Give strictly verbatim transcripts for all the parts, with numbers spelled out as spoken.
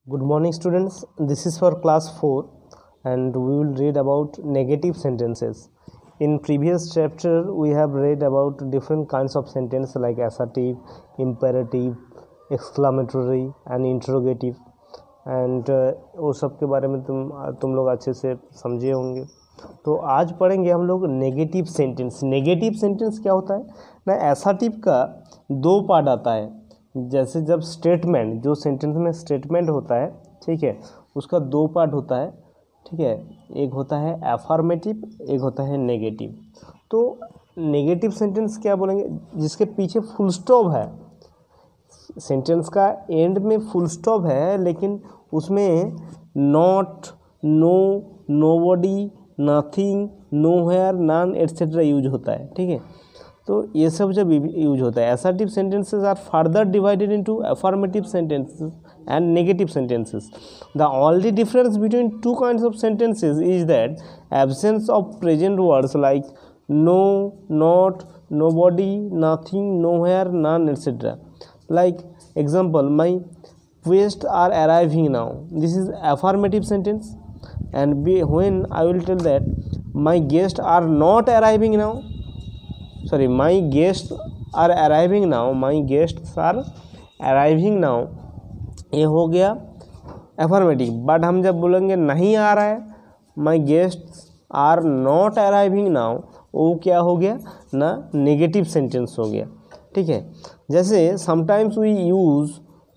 Good morning students, this is for class four and we will read about negative sentences. In previous chapter we have read about different kinds of sentence like assertive, imperative, exclamatory and interrogative and uh, वो सब के बारे में तुम तुम लोग अच्छे से समझे होंगे। तो आज पढ़ेंगे हम लोग नेगेटिव सेंटेंस। नेगेटिव सेंटेंस क्या होता है ना, एसर्टिव का दो पार्ट आता है। जैसे जब स्टेटमेंट, जो सेंटेंस में स्टेटमेंट होता है, ठीक है, उसका दो पार्ट होता है, ठीक है। एक होता है अफर्मेटिव, एक होता है नेगेटिव। तो नेगेटिव सेंटेंस क्या बोलेंगे, जिसके पीछे फुल स्टॉप है, सेंटेंस का एंड में फुल स्टॉप है लेकिन उसमें not, no, nobody, nothing, nowhere, none etcetera use होता है, ठीक है। तो ये सब जब यूज होता है, assertive sentences are further divided into affirmative sentences and negative sentences. The only difference between two kinds of sentences is that absence of present words like no, not, nobody, nothing, nowhere, none etcetera. Like example, my guests are arriving now. This is affirmative sentence. And be, when I will tell that my guests are not arriving now, sorry, my guests are arriving now, my guests are arriving now, ये हो गया affirmative. But हम जब बोलेंगे नहीं आ रहा है, my guests are not arriving now, वो क्या हो गया ना, नेगेटिव सेंटेंस हो गया, ठीक है। जैसे sometimes we use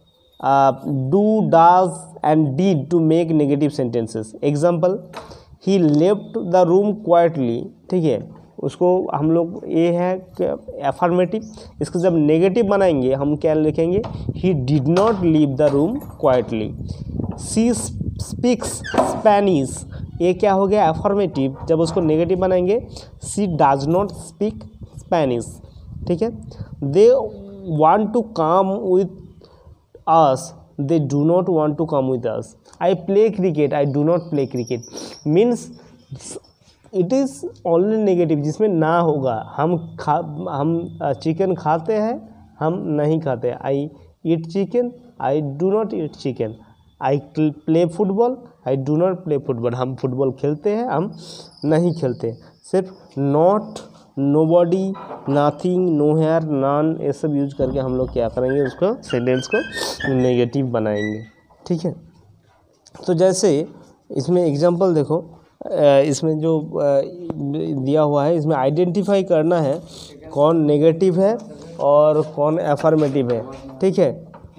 do, does and did to make negative sentences. Example, he left the room quietly, ठीक है, उसको हम लोग, ये है अफर्मेटिव। इसको जब नेगेटिव बनाएंगे हम क्या लिखेंगे, he did not leave the room quietly. She speaks Spanish, ये क्या हो गया अफर्मेटिव। जब उसको नेगेटिव बनाएंगे, she does not speak Spanish, ठीक है। दे want to come with us, they do not want to come with us. I play cricket, I do not play cricket, means it is only negative, जिसमें ना होगा। हम खा हम chicken खाते हैं, हम नहीं खाते। I eat chicken, I do not eat chicken. I play football, I do not play football. हम फुटबॉल खेलते हैं, हम नहीं खेलते। सिर्फ not, nobody, nothing, nowhere, none, ये सब यूज करके हम लोग क्या करेंगे, उसको सेंटेंस को नेगेटिव बनाएंगे, ठीक है। तो जैसे इसमें एग्जांपल देखो, इसमें जो दिया हुआ है, इसमें आइडेंटिफाई करना है कौन नेगेटिव है और कौन अफर्मेटिव है, ठीक है।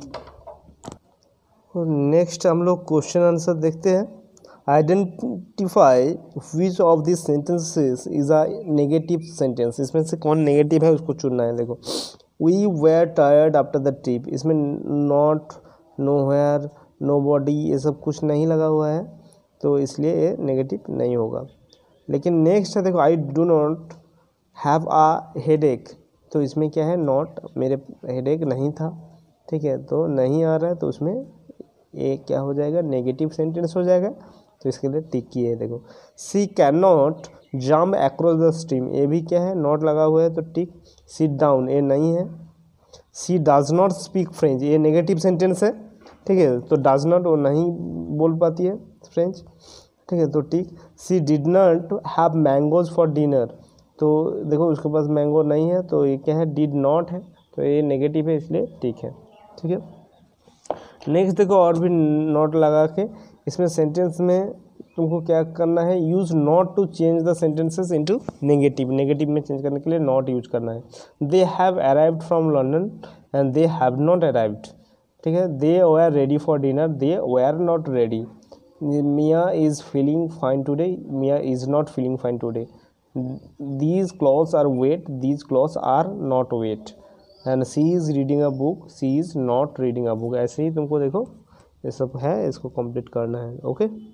और नेक्स्ट हम लोग क्वेश्चन आंसर देखते हैं। Identify which of this sentences is a negative sentence. इसमें से कौन नेगेटिव है उसको चुनना है। देखो, we were tired after the trip, इसमें नॉट, नोवेयर, नोबडी, ये सब कुछ नहीं लगा हुआ है, तो इसलिए ये नेगेटिव नहीं होगा। लेकिन नेक्स्ट है, देखो, I do not have a headache, तो इसमें क्या है, नॉट, मेरे हेडेक नहीं था, ठीक है, तो नहीं आ रहा है, तो उसमें ये क्या हो जाएगा, नेगेटिव सेंटेंस हो जाएगा, तो इसके लिए टिक की है। देखो, she can not jump across the stream, ये भी क्या है, नॉट लगा हुआ है, तो टिक। सिट डाउन, ये नहीं है। She does not speak French, ये नेगेटिव सेंटेंस है, ठीक है, तो डज नॉट, वो नहीं बोल पाती है फ्रेंच, ठीक है, तो tick. She did not have mangoes for dinner, तो देखो उसके पास मैंगो नहीं है, तो ये क्या है, डिड नॉट है, तो ये नेगेटिव है, इसलिए टिक है, ठीक है। नेक्स्ट देखो, और भी नॉट लगा के इसमें सेंटेंस में तुमको क्या करना है, use not to change the sentences into negative. Negative में चेंज करने के लिए नॉट यूज करना है। They have arrived from London and they have not arrived, ठीक है। They were ready for dinner, they were not ready. Mia is feeling fine today, Mia is not feeling fine today. These clothes are wet, these clothes are not wet. And she is reading a book, C is not reading a book. ऐसे ही तुमको देखो ये सब है, इसको complete करना है, ओके।